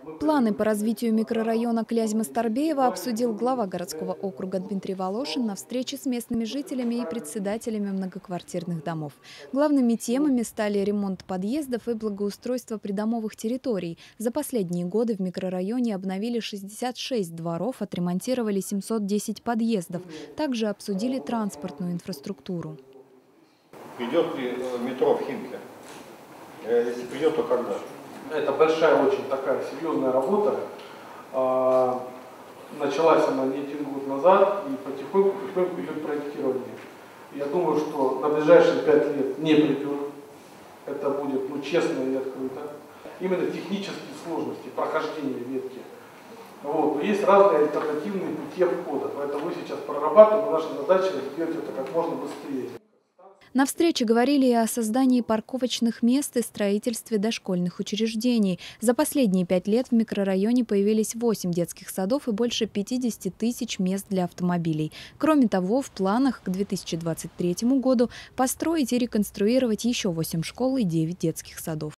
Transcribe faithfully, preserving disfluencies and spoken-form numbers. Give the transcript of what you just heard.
Планы по развитию микрорайона Клязьма-Старбеева обсудил глава городского округа Дмитрий Волошин на встрече с местными жителями и председателями многоквартирных домов. Главными темами стали ремонт подъездов и благоустройство придомовых территорий. За последние годы в микрорайоне обновили шестьдесят шесть дворов, отремонтировали семьсот десять подъездов. Также обсудили транспортную инфраструктуру. Придет ли метро в Химки? Если придет, то когда? Это большая, очень такая серьезная работа. А, началась она не один год назад, и потихоньку, потихоньку идет проектирование. Я думаю, что на ближайшие пять лет не придет. Это будет, ну, честно и открыто. Именно технические сложности прохождения ветки. Вот. Но есть разные альтернативные пути обхода. Поэтому мы сейчас прорабатываем, наша задача сделать это как можно быстрее. На встрече говорили и о создании парковочных мест и строительстве дошкольных учреждений. За последние пять лет в микрорайоне появились восемь детских садов и больше пятидесяти тысяч мест для автомобилей. Кроме того, в планах к две тысячи двадцать третьему году построить и реконструировать еще восемь школ и девять детских садов.